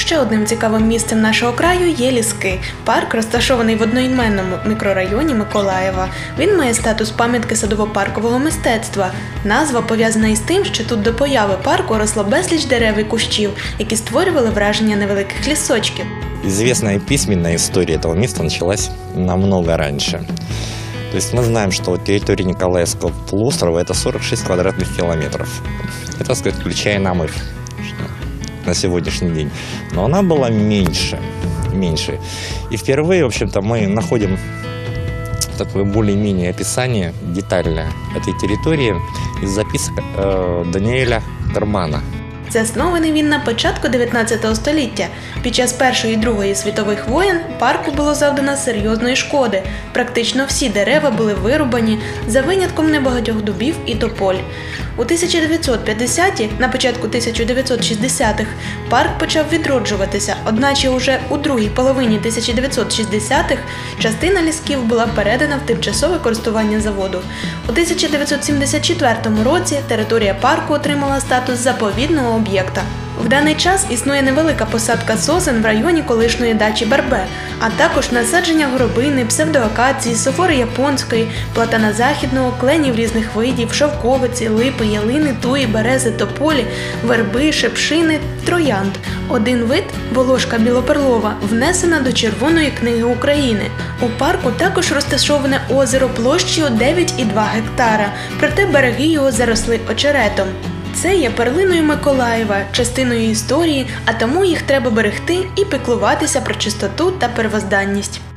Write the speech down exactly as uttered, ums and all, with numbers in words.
Ще одним цікавим місцем нашого краю є Ліски. Парк розташований в одноіменному мікрорайоні Миколаєва. Він має статус пам'ятки садово-паркового мистецтва. Назва пов'язана із тим, що тут до появи парку росло безліч дерев і кущів, які створювали враження невеликих лісочків. Известная письменная история этого места началась намного раньше. То есть мы знаем, что территория Николаевского полуострова – это сорок шесть квадратных километров. Это, сказать, включая Намыв на сегодняшний день. Но она была меньше, меньше. И впервые, в общем-то, мы находим такое более-менее описание детальное этой территории из записок э, Даниэля Кармана. Заснований він на початку дев'ятнадцятого століття. Під час Першої і Другої світових воєн парку було завдано серйозної шкоди. Практично всі дерева були вирубані, за винятком небагатьох дубів і тополь. У тисяча дев'ятсот п'ятдесяті, на початку тисяча дев'ятсот шістдесятих, парк почав відроджуватися, одначе уже у другій половині тисяча дев'ятсот шістдесятих частина лісків була передана в тимчасове користування заводу. У тисяча дев'ятсот сімдесят четвертому році територія парку отримала статус заповідного об'єкта. В даний час існує невелика посадка сосен в районі колишньої дачі Барбе, а також насадження горобини, псевдоакації, софори японської, платана західного, кленів різних видів, шовковиці, липи, ялини, туї, берези, тополі, верби, шепшини, троянд. Один вид – волошка білоперлова, внесена до Червоної книги України. У парку також розташоване озеро площею дев'ять і два гектара, проте береги його заросли очеретом. Це є перлиною Миколаєва, частиною історії, а тому їх треба берегти і піклуватися про чистоту та первозданність.